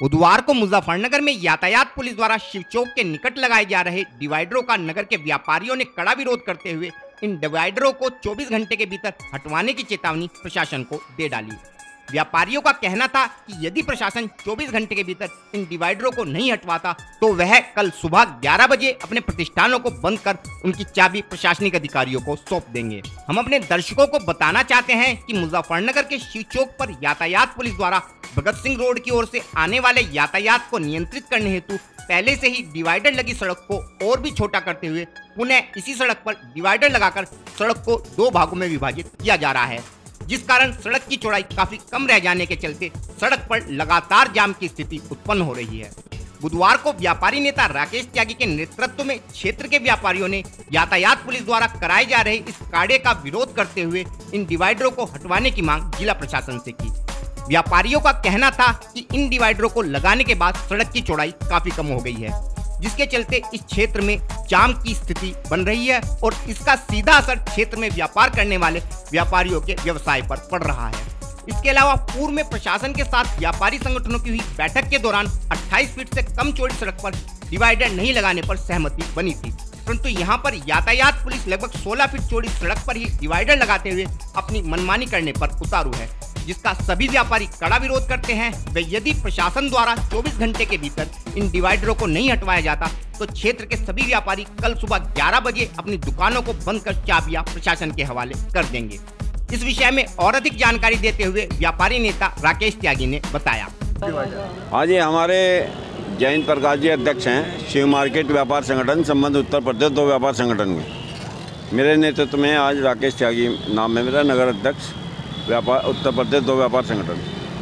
बुधवार को मुजफ्फरनगर में यातायात पुलिस द्वारा शिव चौक के निकट लगाए जा रहे डिवाइडरों का नगर के व्यापारियों ने कड़ा विरोध करते हुए इन डिवाइडरों को 24 घंटे के भीतर हटवाने की चेतावनी प्रशासन को दे डाली। व्यापारियों का कहना था कि यदि प्रशासन 24 घंटे के भीतर इन डिवाइडरों को नहीं हटवाता तो वह कल सुबह 11 बजे अपने प्रतिष्ठानों को बंद कर उनकी चाबी प्रशासनिक अधिकारियों को सौंप देंगे। हम अपने दर्शकों को बताना चाहते हैं कि मुजफ्फरनगर के शिव चौक पर यातायात पुलिस द्वारा भगत सिंह रोड की ओर से आने वाले यातायात को नियंत्रित करने हेतु पहले से ही डिवाइडर लगी सड़क को और भी छोटा करते हुए पुनः इसी सड़क पर डिवाइडर लगाकर सड़क को 2 भागों में विभाजित किया जा रहा है, जिस कारण सड़क की चौड़ाई काफी कम रह जाने के चलते सड़क पर लगातार जाम की स्थिति उत्पन्न हो रही है। बुधवार को व्यापारी नेता राकेश त्यागी के नेतृत्व में क्षेत्र के व्यापारियों ने यातायात पुलिस द्वारा कराए जा रहे इस कार्य का विरोध करते हुए इन डिवाइडरों को हटवाने की मांग जिला प्रशासन से की। व्यापारियों का कहना था कि इन डिवाइडरों को लगाने के बाद सड़क की चौड़ाई काफी कम हो गई है, जिसके चलते इस क्षेत्र में जाम की स्थिति बन रही है और इसका सीधा असर क्षेत्र में व्यापार करने वाले व्यापारियों के व्यवसाय पर पड़ रहा है। इसके अलावा पूर्व में प्रशासन के साथ व्यापारी संगठनों की हुई बैठक के दौरान 28 फीट से कम चौड़ी सड़क पर डिवाइडर नहीं लगाने पर सहमति बनी थी, परंतु यहां पर यातायात पुलिस लगभग 16 फीट चौड़ी सड़क पर ही डिवाइडर लगाते हुए अपनी मनमानी करने पर उतारू है, जिसका सभी व्यापारी कड़ा विरोध करते हैं। वे यदि प्रशासन द्वारा 24 घंटे के भीतर इन डिवाइडरों को नहीं हटवाया जाता तो क्षेत्र के सभी व्यापारी कल सुबह 11 बजे अपनी दुकानों को बंद कर चाबियां प्रशासन के हवाले कर देंगे। इस विषय में और अधिक जानकारी देते हुए व्यापारी नेता राकेश त्यागी ने बताया। हाँ जी, हमारे जयंत प्रकाश जी अध्यक्ष हैं शिव मार्केट व्यापार संगठन संबंध उत्तर प्रदेश 2 व्यापार संगठन में। मेरे नेतृत्व में आज राकेश त्यागी नाम है मेरा, नगर अध्यक्ष व्यापार उत्तर प्रदेश 2 व्यापार संगठन।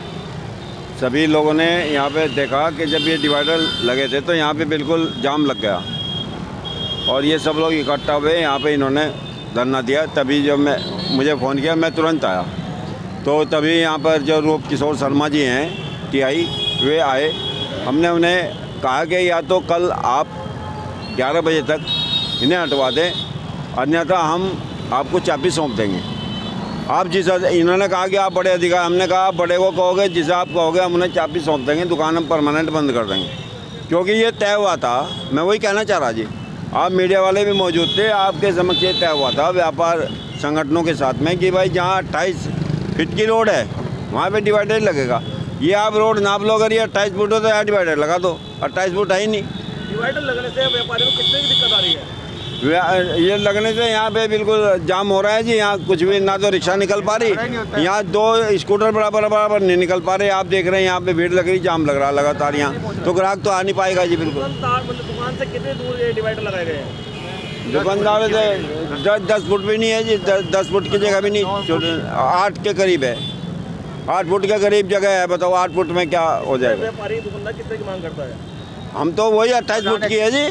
सभी लोगों ने यहाँ पे देखा कि जब ये डिवाइडर लगे थे तो यहाँ पे बिल्कुल जाम लग गया और ये सब लोग इकट्ठा हुए यहाँ पे इन्होंने धरना दिया। तभी जब मुझे फ़ोन किया मैं तुरंत आया, तो तभी यहाँ पर जो रूप किशोर शर्मा जी हैं टीआई, वे आए। हमने उन्हें कहा कि या तो कल आप 11 बजे तक इन्हें हटवा दें, अन्यथा हम आपको चाबी सौंप देंगे। आप जिस इन्होंने कहा कि आप बड़े अधिकारी, हमने कहा आप बड़े को कहोगे, जिसे आप कहोगे हम उन्हें चाबी सौंप देंगे, दुकान हम परमानेंट बंद कर देंगे, क्योंकि ये तय हुआ था। मैं वही कहना चाह रहा जी, आप मीडिया वाले भी मौजूद थे, आपके समक्ष ये तय हुआ था व्यापार संगठनों के साथ में कि भाई जहाँ 28 फीट की रोड है वहाँ पे डिवाइडर लगेगा। ये आप रोड नाप लो, अगर ये 28 फुट हो तो यहाँ डिवाइडर लगा दो, 28 फुट है ही नहीं। डिवाइडर लगने से व्यापारियों को कितनी दिक्कत आ रही है? ये लगने से यहाँ पे बिल्कुल जाम हो रहा है जी। यहाँ कुछ भी ना तो रिक्शा निकल पा रही, यहाँ 2 स्कूटर बराबर नहीं निकल पा रहे। आप देख रहे हैं यहाँ पे भीड़ लग रही, जाम लग रहा लगातार, यहाँ तो ग्राहक तो आ नहीं पाएगा जी। बिल्कुल दुकान से कितने दूर ये डिवाइडर लगाए गए हैं? दुकानदार से 10 फुट भी नहीं है जी, 10 फुट की जगह भी नहीं, 8 के करीब है, 8 फुट के करीब जगह है। बताओ 8 फुट में क्या हो जाएगा? व्यापारी दुकानदार कितने की मांग करता है? हम तो वही 28 फुट की है जी,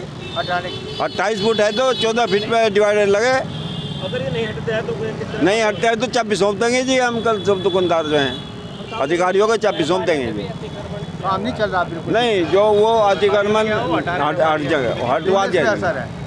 28 फुट है तो 14 फीट पे डिवाइडर लगे। अगर ये नहीं हटते हैं तो नहीं हटते हैं तो चाबी सौंप देंगे जी। हम कल सब दुकानदार जो हैं अधिकारियों को चाबी सौंप देंगे जी। काम नहीं चल रहा बिल्कुल नहीं, जो वो अतिक्रमण हट जगह हटवा जाए।